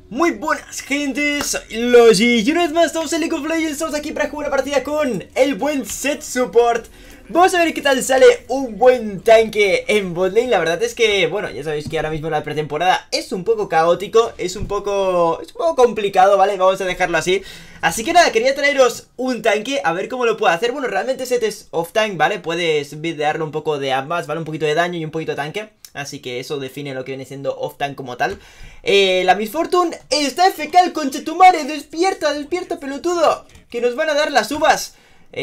Muy buenas gentes, Logi, y una vez más estamos en League of Legends, estamos aquí para jugar una partida con el buen Zed Support. Vamos a ver qué tal sale un buen tanque en botlane. La verdad es que, bueno, ya sabéis que ahora mismo la pretemporada es un poco caótico, es un poco complicado, ¿vale? Vamos a dejarlo así. Así que nada, quería traeros un tanque, a ver cómo lo puedo hacer. Bueno, realmente Zed es off-tank, ¿vale? Puedes buildearlo un poco de ambas, ¿vale? Un poquito de daño y un poquito de tanque. Así que eso define lo que viene siendo off-tank como tal. La Miss Fortune está FK, el conchetumare. Despierta, despierta, pelotudo, que nos van a dar las uvas.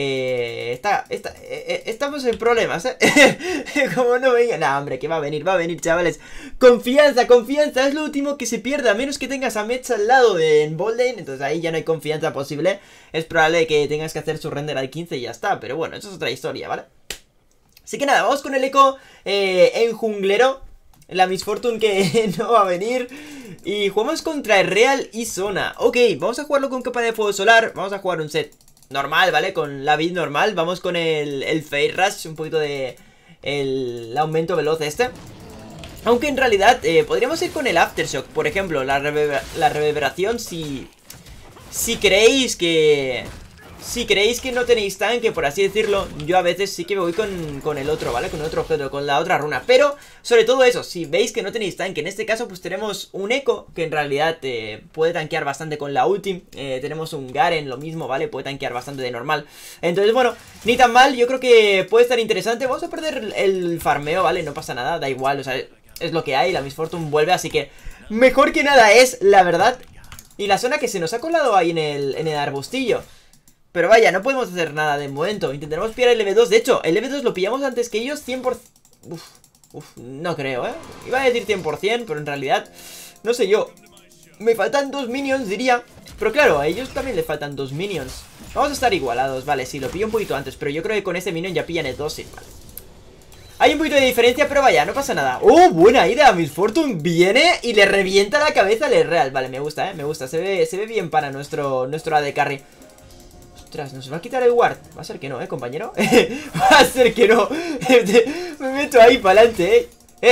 Estamos en problemas, Como no venga, nah, hombre, que va a venir, chavales. Confianza, confianza, es lo último que se pierda. A menos que tengas a Mech al lado en botlane, entonces ahí ya no hay confianza posible. Es probable que tengas que hacer su render al 15 y ya está. Pero bueno, eso es otra historia, ¿vale? Así que nada, vamos con el eco en junglero. La Miss Fortune que no va a venir. Y jugamos contra el Real y Zona. Ok, vamos a jugarlo con capa de fuego solar. Vamos a jugar un set normal, ¿vale? Con la build normal. Vamos con el Fade Rush, un poquito de el aumento veloz este. Aunque en realidad podríamos ir con el Aftershock, por ejemplo. La reverberación si creéis que... Si creéis que no tenéis tanque, por así decirlo, yo a veces sí que me voy con el otro, ¿vale? Con el otro objeto, con la otra runa. Pero, sobre todo eso, si veis que no tenéis tanque, en este caso pues tenemos un Echo, que en realidad puede tanquear bastante con la ulti. Tenemos un Garen, lo mismo, ¿vale? Puede tanquear bastante de normal. Entonces, bueno, ni tan mal, yo creo que puede estar interesante. Vamos a perder el farmeo, ¿vale? No pasa nada, da igual, o sea, es lo que hay. La Miss Fortune vuelve, así que mejor que nada es, la verdad. Y la zona que se nos ha colado ahí en el arbustillo. Pero vaya, no podemos hacer nada de momento. Intentaremos pillar el EV2. De hecho, el EV2 lo pillamos antes que ellos 100%. No creo, Iba a decir 100%, pero en realidad, no sé yo. Me faltan 2 minions, diría. Pero claro, a ellos también les faltan 2 minions. Vamos a estar igualados, vale, sí, lo pillo un poquito antes. Pero yo creo que con este minion ya pillan el 2, sí, vale. Hay un poquito de diferencia, pero vaya, no pasa nada. ¡Oh, buena idea! Miss Fortune viene y le revienta la cabeza al Real. Vale, me gusta, me gusta. Se ve bien para nuestro AD Carry. Ostras, ¿nos va a quitar el ward? Va a ser que no, compañero. Va a ser que no. Me meto ahí para adelante,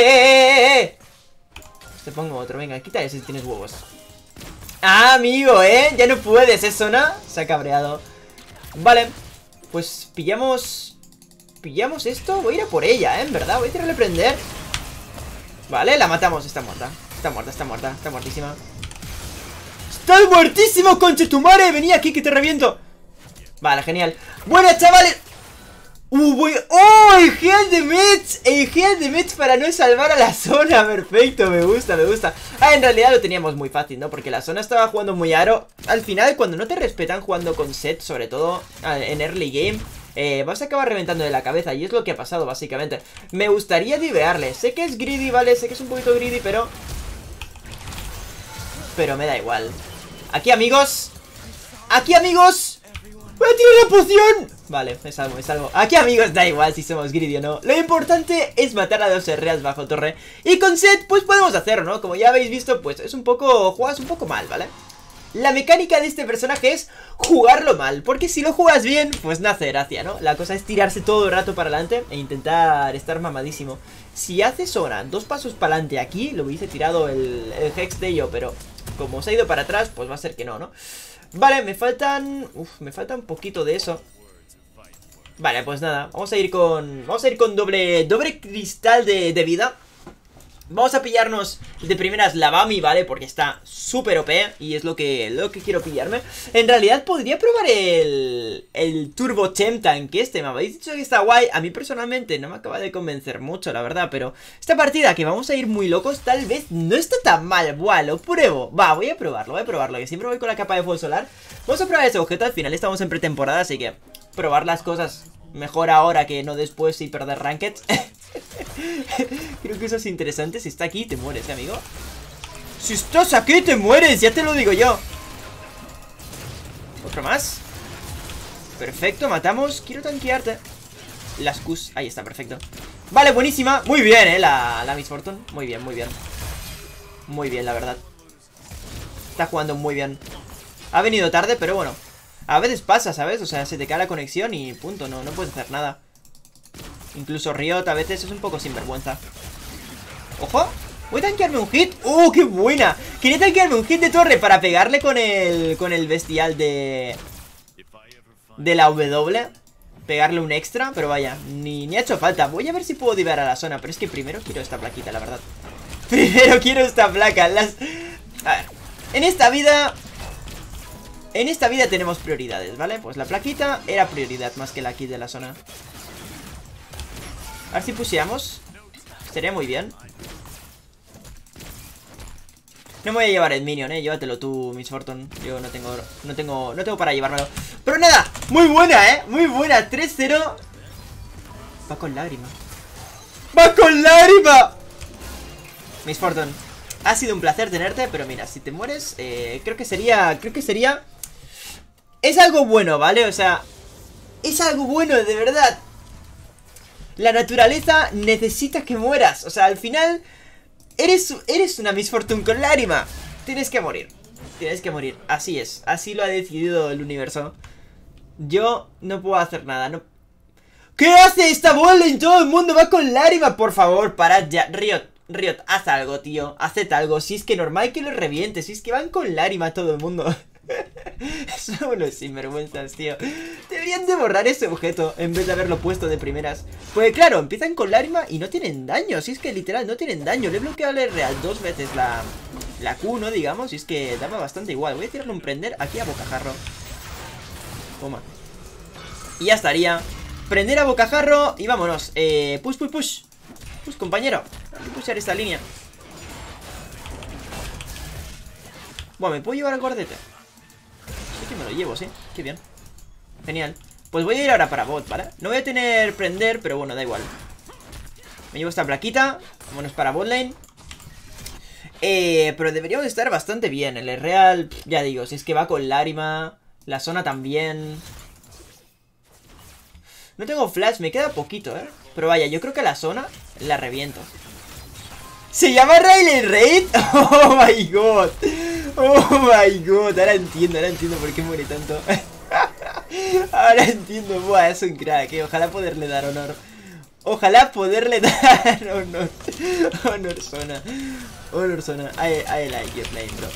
Te pongo otro, venga, quita ese si tienes huevos. Ah, amigo, ya no puedes, ¿es zona? Se ha cabreado. Vale, pues pillamos esto. Voy a ir a por ella, en verdad. Voy a tirarle a prender. Vale, la matamos, está muerta. Está muertísima. ¡Estás muertísimo, conchetumare! Vení aquí que te reviento. Vale, genial. Buenas, chavales. ¡Oh! El heal de Mech. El heal de Mech para no salvar a la zona. Perfecto, me gusta. En realidad lo teníamos muy fácil, ¿no? Porque la zona estaba jugando muy aro. Al final, cuando no te respetan jugando con Zed, sobre todo en early game, vas a acabar reventando de la cabeza. Y es lo que ha pasado, básicamente. Me gustaría divearle. Sé que es greedy, ¿vale? Sé que es un poquito greedy, pero me da igual. Aquí, amigos. ¡Voy a tirar la poción! Vale, me salvo. Aquí, amigos, da igual si somos greedy o no. Lo importante es matar a 2 Reals bajo torre. Y con Zed, pues podemos hacerlo, ¿no? Como ya habéis visto, pues es un poco... Juegas un poco mal, ¿vale? La mecánica de este personaje es jugarlo mal. Porque si lo juegas bien, pues no hace gracia, ¿no? La cosa es tirarse todo el rato para adelante e intentar estar mamadísimo. Si hace Zona 2 pasos para adelante aquí, lo hubiese tirado el Hex de ello, pero como se ha ido para atrás, pues va a ser que no, ¿no? Vale, me faltan... me falta un poquito de eso. Vale, pues nada, vamos a ir con doble cristal de vida. Vamos a pillarnos de primeras la Bami, ¿vale? Porque está súper OP y es lo que quiero pillarme. En realidad podría probar el Turbo Chemtank este. Me habéis dicho que está guay. A mí personalmente no me acaba de convencer mucho, la verdad. Pero esta partida que vamos a ir muy locos tal vez no está tan mal. Buah, lo pruebo. Va, voy a probarlo, que siempre voy con la capa de fuego solar. Vamos a probar ese objeto. Al final estamos en pretemporada, así que probar las cosas mejor ahora que no después y perder rankeds. Creo que eso es interesante. Si está aquí te mueres, amigo. Si estás aquí te mueres, ya te lo digo yo. Otro más. Perfecto, matamos. Quiero tanquearte. Las Qs, ahí está, perfecto. Vale, buenísima, muy bien, la Miss Fortune. Muy bien, muy bien, la verdad. Está jugando muy bien. Ha venido tarde, pero bueno, a veces pasa, ¿sabes? O sea, se te cae la conexión y punto, no puedes hacer nada. Incluso Riot a veces es un poco sinvergüenza. ¡Ojo! Voy a tanquearme un hit. ¡Oh, qué buena! Quería tanquearme un hit de torre para pegarle con el bestial de la W. Pegarle un extra, pero vaya, ni ha hecho falta. Voy a ver si puedo divar a la zona, pero es que primero quiero esta plaquita, la verdad. Primero quiero esta placa. A ver, en esta vida tenemos prioridades, ¿vale? Pues la plaquita era prioridad más que la kit de la zona. A ver si pusheamos. Sería muy bien. No me voy a llevar el minion, llévatelo tú, Miss Fortune. Yo no tengo para llevármelo. Pero nada, muy buena, muy buena. 3-0. Va con lágrima. ¡Va con lágrima! Miss Fortune, ha sido un placer tenerte, pero mira, si te mueres, creo que sería... Es algo bueno, ¿vale? O sea, es algo bueno, de verdad. La naturaleza necesita que mueras. O sea, al final... Eres una Miss Fortune con lágrima. Tienes que morir. Tienes que morir. Así es. Así lo ha decidido el universo. Yo no puedo hacer nada. No... ¿Qué hace esta bola en todo el mundo? Va con lágrima. Por favor, parad ya. Riot, haz algo, tío. Haced algo. Si es que normal que lo reviente. Si es que van con lágrima todo el mundo. Son unos sinvergüenzas, tío. Deberían de borrar ese objeto en vez de haberlo puesto de primeras. Pues claro, empiezan con lágrima y no tienen daño. Si es que literal no tienen daño. Le he bloqueado el real 2 veces la Q, ¿no? Digamos. Y es que daba bastante igual. Voy a tirarle un prender aquí a bocajarro. Toma. Y ya estaría. Prender a bocajarro y vámonos. Push. Push, compañero. Hay que pushar esta línea. Bueno, ¿me puedo llevar al guardete? Sí que me lo llevo, sí, qué bien. Genial. Pues voy a ir ahora para bot, ¿vale? No voy a tener prender, pero bueno, da igual. Me llevo esta plaquita. Vámonos para bot lane. Pero deberíamos estar bastante bien. El real, ya digo, si es que va con lágrima. La zona también. No tengo flash, me queda poquito, Pero vaya, yo creo que la zona la reviento. ¿Se llama Riley Raid? Oh my god. Oh my god. Ahora entiendo por qué muere tanto. Ahora entiendo. Buah, es un crack, Ojalá poderle dar honor. Ojalá poderle dar honor. Honor zona. Honor zona. I like your name, bro.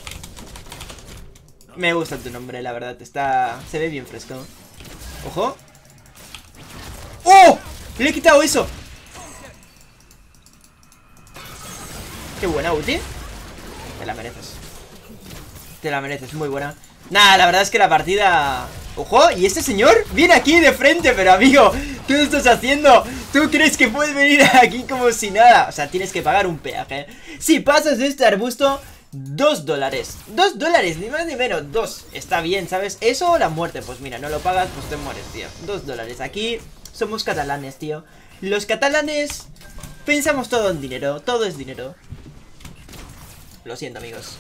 Me gusta tu nombre, la verdad. Se ve bien fresco. Ojo. ¡Oh! Le he quitado eso. Qué buena ulti. Te la mereces. Te la mereces, muy buena. Nada, la verdad es que la partida... ¡Ojo! ¿Y este señor? Viene aquí de frente, pero amigo, ¿qué estás haciendo? ¿Tú crees que puedes venir aquí como si nada? O sea, tienes que pagar un peaje. Si pasas de este arbusto, $2. $2, ni más ni menos, 2. Está bien, ¿sabes? Eso o la muerte, pues mira, no lo pagas, pues te mueres, tío. $2. Aquí somos catalanes, tío. Los catalanes pensamos todo en dinero, todo es dinero. Lo siento, amigos.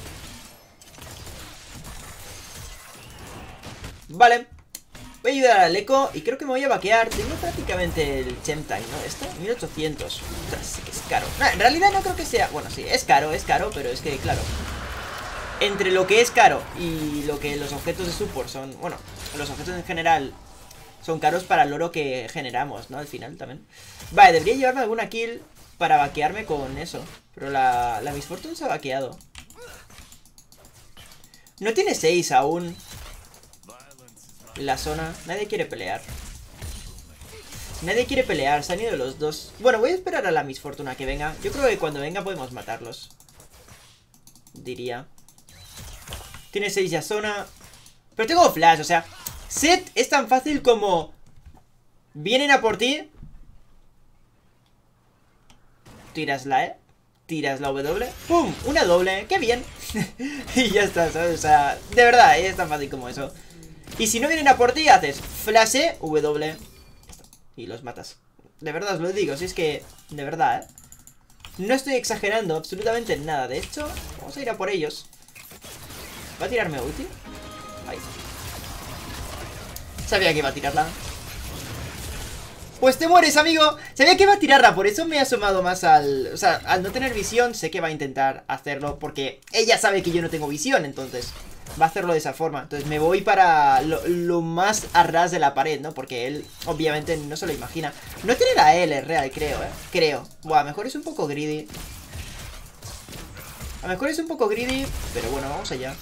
Vale. Voy a ayudar al eco y creo que me voy a vaquear. Tengo prácticamente el Chemtime, ¿no? Esto, 1800. Ostras, que es caro. No, en realidad no creo que sea... Bueno, sí, es caro, pero es que, claro, entre lo que es caro y lo que los objetos de support son... Bueno, los objetos en general son caros para el oro que generamos, ¿no? Al final también. Vale, debería llevarme alguna kill para vaquearme con eso. Pero la Miss Fortune se ha vaqueado. No tiene 6 aún. La zona. Nadie quiere pelear. Nadie quiere pelear. Se han ido los dos. Bueno, voy a esperar a la Miss Fortune a que venga. Yo creo que cuando venga podemos matarlos. Diría. Tiene 6 ya zona. Pero tengo flash, o sea. Set es tan fácil como... Vienen a por ti. Tiras la Tiras la W. ¡Pum! Una doble. ¡Qué bien! Y ya está, ¿sabes? O sea, de verdad, es tan fácil como eso. Y si no vienen a por ti, haces flash W. Y los matas. De verdad os lo digo, si es que... De verdad, no estoy exagerando absolutamente nada. De hecho, vamos a ir a por ellos. ¿Va a tirarme ulti? Ahí. Sabía que iba a tirarla. Pues te mueres, amigo. Sabía que iba a tirarla, por eso me he asomado más al... O sea, al no tener visión, sé que va a intentar hacerlo, porque ella sabe que yo no tengo visión, entonces va a hacerlo de esa forma. Entonces me voy para lo más a ras de la pared, ¿no? Porque él, obviamente, no se lo imagina. No tiene la L real, creo, Creo. Buah, mejor es un poco greedy. A lo mejor es un poco greedy, pero bueno, vamos allá.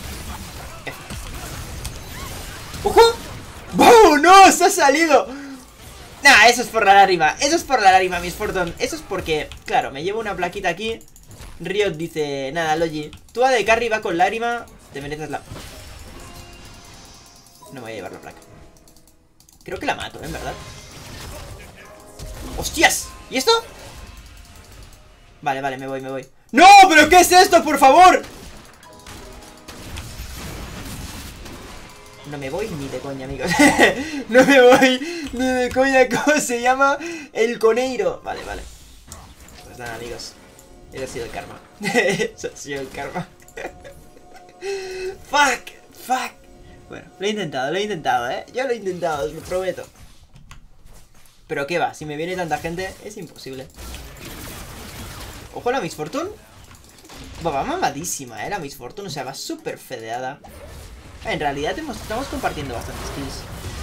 ¡Ojo! ¡Wow! ¡No! ¡Se ha salido! Nah, eso es por la lágrima. Eso es por la lágrima, Miss Fortune. Eso es porque, claro, me llevo una plaquita aquí. Riot dice, nada, Logi, tú a de carry va con lágrima, te mereces la... No me voy a llevar la placa. Creo que la mato, en verdad. ¡Hostias! ¿Y esto? Vale, vale, me voy. ¡No! ¿Pero qué es esto, por favor? No me voy ni de coña, amigos. No me voy ni de coña. ¿Cómo se llama? El coneiro. Vale. Pues nada, amigos. Ese ha sido el karma. Eso ha sido el karma. Fuck. Bueno, lo he intentado, Yo lo he intentado, os lo prometo. Pero qué va, si me viene tanta gente, es imposible. Ojo la Miss Fortune. Va mamadísima, la Miss Fortune. O sea, va súper fedeada. En realidad estamos compartiendo bastantes kills.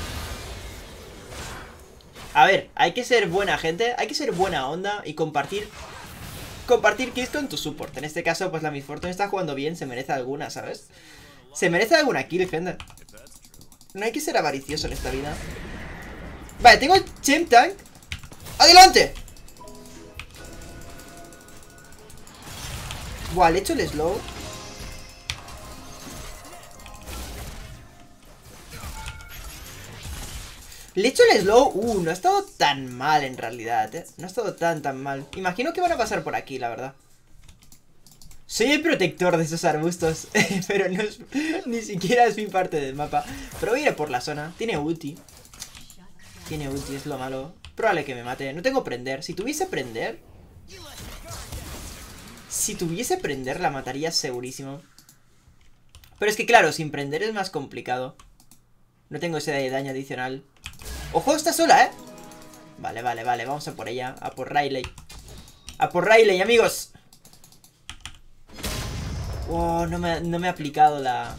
A ver, hay que ser buena gente. Hay que ser buena onda y compartir kills con tu support. En este caso, pues la Miss Fortune está jugando bien. Se merece alguna, ¿sabes? Se merece alguna kill, gente. No hay que ser avaricioso en esta vida. Vale, tengo el Champ Tank. ¡Adelante! Buah, le he hecho el slow. Le he hecho el slow. No ha estado tan mal en realidad, No ha estado tan mal. Imagino que van a pasar por aquí, la verdad. Soy el protector de esos arbustos. Pero no es, ni siquiera es mi parte del mapa. Pero voy a ir por la zona. Tiene ulti. Es lo malo. Probable que me mate. No tengo prender. Si tuviese prender, la mataría segurísimo. Pero es que claro, sin prender es más complicado. No tengo ese daño adicional. ¡Ojo! Está sola, Vale. Vamos a por ella. A por Riley. Amigos. Oh, no me ha aplicado la...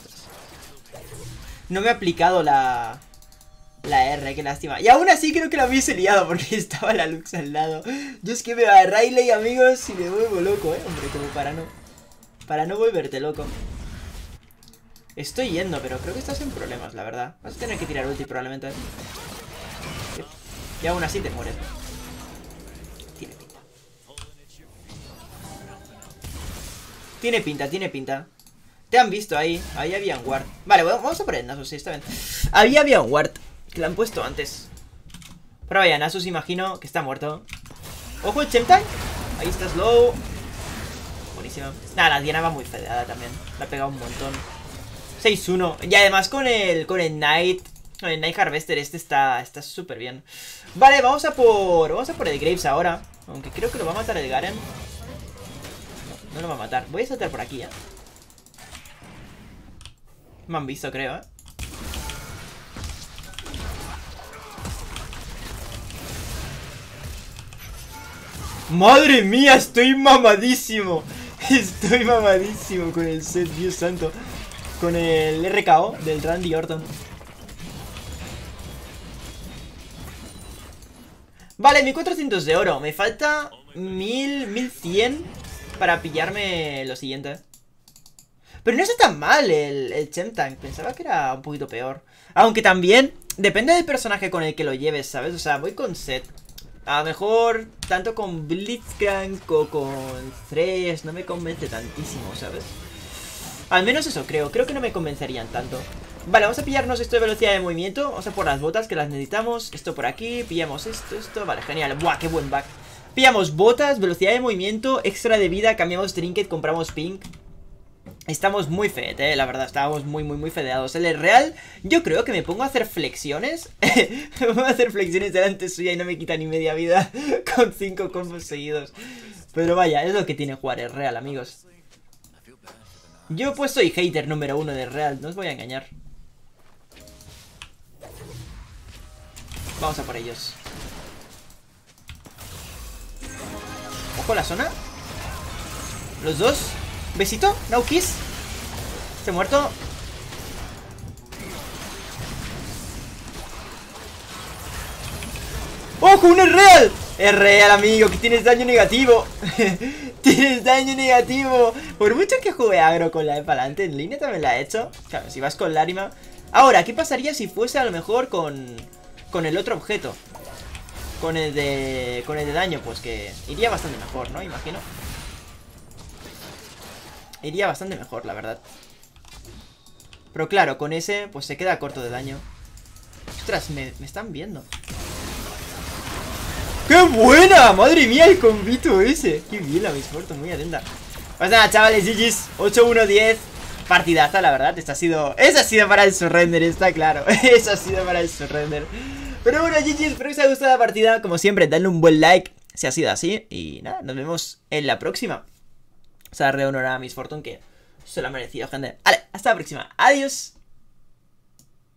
La R, qué lástima. Y aún así creo que la hubiese liado porque estaba la Lux al lado. Yo es que veo a Riley, amigos, y me vuelvo loco, hombre, como para no volverte loco. Estoy yendo, pero creo que estás en problemas, la verdad. Vas a tener que tirar ulti probablemente. Y aún así te mueres. Tiene pinta. Te han visto ahí. Ahí había un ward. Vale, vamos a por el Nasus, sí, está bien. Había un ward que lo han puesto antes. Pero vaya, Nasus imagino que está muerto. Ojo el Chemtank. Ahí está slow. Buenísima. Nada, la Diana va muy fedeada también. La ha pegado un montón. 6-1. Y además con el Knight. Con el Night Harvester está súper bien. Vale, vamos a por el Graves ahora. Aunque creo que lo va a matar el Garen. No lo va a matar. Voy a saltar por aquí, Me han visto, creo, ¡Madre mía! Estoy mamadísimo. Estoy mamadísimo con el set, Dios santo. Con el RKO del Randy Orton. Vale, 1400 de oro. Me falta 1100 para pillarme lo siguiente. Pero no está tan mal el Chemtank. Pensaba que era un poquito peor. Aunque también depende del personaje con el que lo lleves, ¿sabes? O sea, voy con Zed. A lo mejor tanto con Blitzcrank o con Thresh no me convence tantísimo, ¿sabes? Al menos eso creo que no me convencerían tanto. Vale, vamos a pillarnos esto de velocidad de movimiento. Vamos a por las botas que las necesitamos. Esto por aquí, pillamos esto. Vale, genial, buah, qué buen back. Pillamos botas, velocidad de movimiento, extra de vida, cambiamos trinket, compramos pink. Estamos muy fed, la verdad, estábamos muy fedeados. El real, yo creo que me pongo a hacer flexiones. Me pongo a hacer flexiones delante suya y no me quita ni media vida con 5 combos seguidos. Pero vaya, es lo que tiene jugar el real, amigos. Yo pues soy hater número 1 del real, no os voy a engañar. Vamos a por ellos. Ojo la zona. Los dos. Besito, no kiss. Se muerto. ¡Ojo, un real! Es real, amigo, que tienes daño negativo. Tienes daño negativo. Por mucho que juegue agro con la de pa'lante, en línea también la ha hecho. Claro, si vas con Larima. Ahora, ¿qué pasaría si fuese a lo mejor con el otro objeto? Con el de daño, pues que iría bastante mejor, ¿no? Imagino. Iría bastante mejor, la verdad. Pero claro, con ese, pues se queda corto de daño. Ostras, me están viendo. ¡Qué buena! ¡Madre mía, el combito ese! ¡Qué bien la Miss Fortune! Muy atenta. Pues nada, chavales, GG's 8-1-10. Partidaza, la verdad. Esta ha sido para el surrender, está claro. Eso ha sido para el surrender. Pero bueno, GG's, espero que os haya gustado la partida. Como siempre, dadle un buen like si ha sido así. Y nada, nos vemos en la próxima. O sea, rehonorar a Miss Fortune, que se lo ha merecido, gente. Vale, hasta la próxima. Adiós.